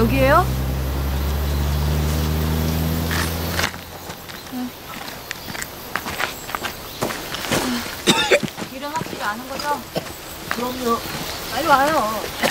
여기에요? 길은 확실히 아는 거죠? 그럼요. 빨리 와요.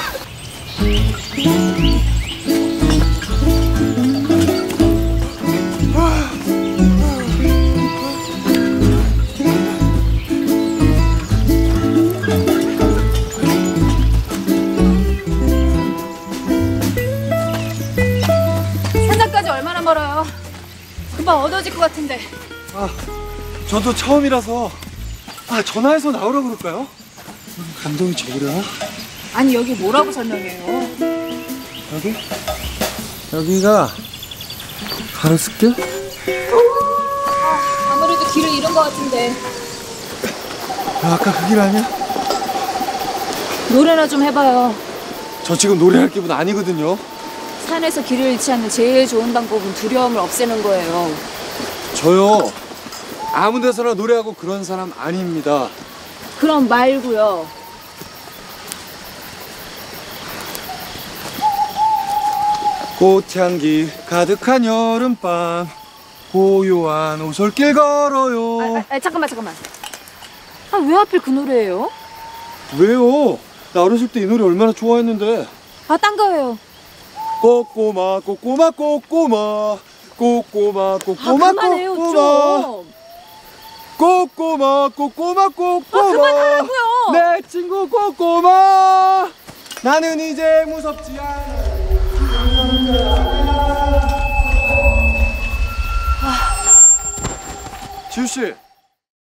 산장까지 얼마나 멀어요? 금방 어두워질 것 같은데. 저도 처음이라서 전화해서 나오라고 그럴까요? 감동이 적으려나? 아니 여기 뭐라고 설명해요? 여기가 가로수길? 아무래도 길을 잃은 것 같은데. 아까 그 길 아니야? 노래나 좀 해봐요. 저 지금 노래할 기분 아니거든요. 산에서 길을 잃지 않는 제일 좋은 방법은 두려움을 없애는 거예요. 저요, 아무 데서나 노래하고 그런 사람 아닙니다. 그럼 말고요. 꽃향기 가득한 여름밤, 고요한 오솔길 걸어요. 잠깐만. 왜 하필 그 노래예요? 왜요? 나 어렸을 때 이 노래 얼마나 좋아했는데. 딴 거예요. 꼬꼬마 꼬꼬마 꼬꼬마 꼬꼬마 꼬꼬마 그만해요 꼬꼬마 좀. 꼬꼬마 꼬꼬마 꼬꼬마 그만하라고요. 내 친구 꼬꼬마, 나는 이제 무섭지 않아. 지우씨,